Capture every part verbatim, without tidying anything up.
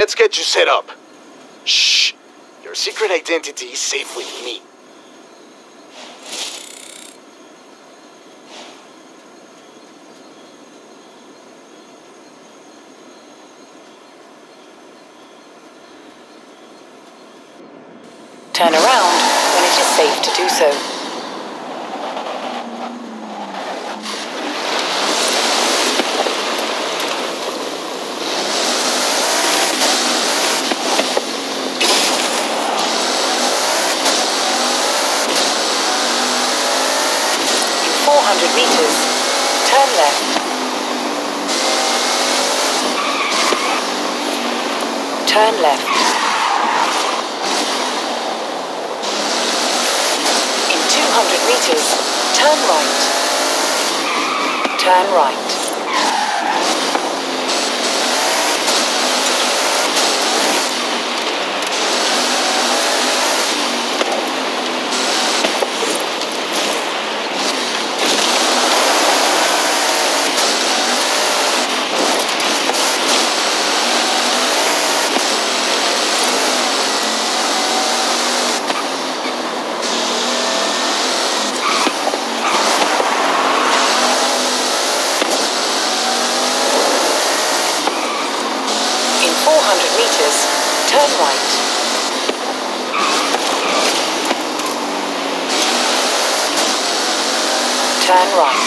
Let's get you set up. Shh. Your secret identity is safe with me. Turn around when it is safe to do so. four hundred meters, turn left. Turn left. In two hundred meters, turn right. Turn right. four hundred meters, turn right. Turn right.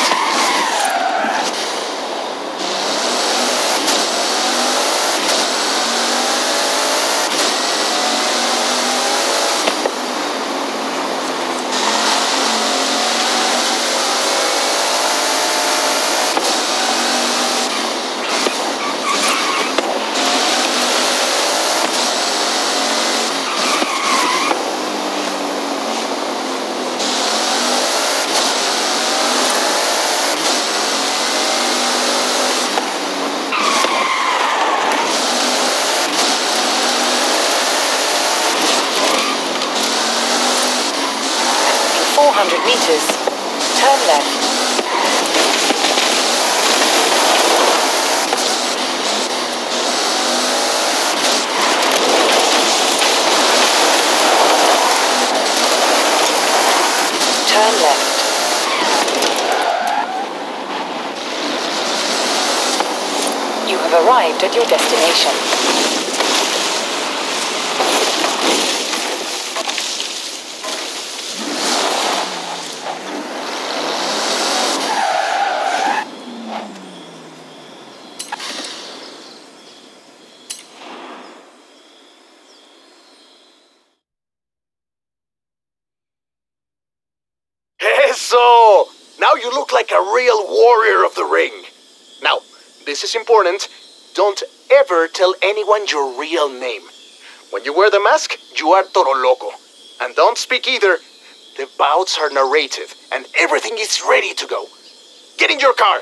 four hundred meters, turn left. Turn left. You have arrived at your destination. So, now you look like a real warrior of the ring. Now, this is important. Don't ever tell anyone your real name. When you wear the mask, you are Toro Loco. And don't speak either. The bouts are narrative, and everything is ready to go. Get in your car.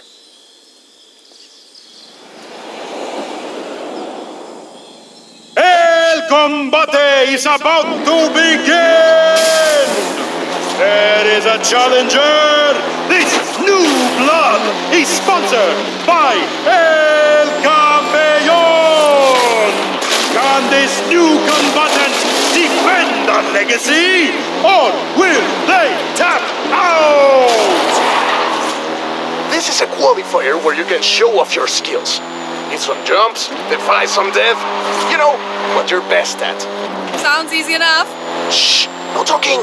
El combate is about to begin! There is a challenger! This new blood is sponsored by El Campeón! Can this new combatant defend the legacy? Or will they tap out? This is a qualifier where you can show off your skills. Hit some jumps, defy some death. You know, what you're best at. Sounds easy enough. Shh, no talking.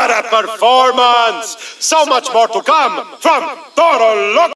What a performance! So much more to come from Toro Loco!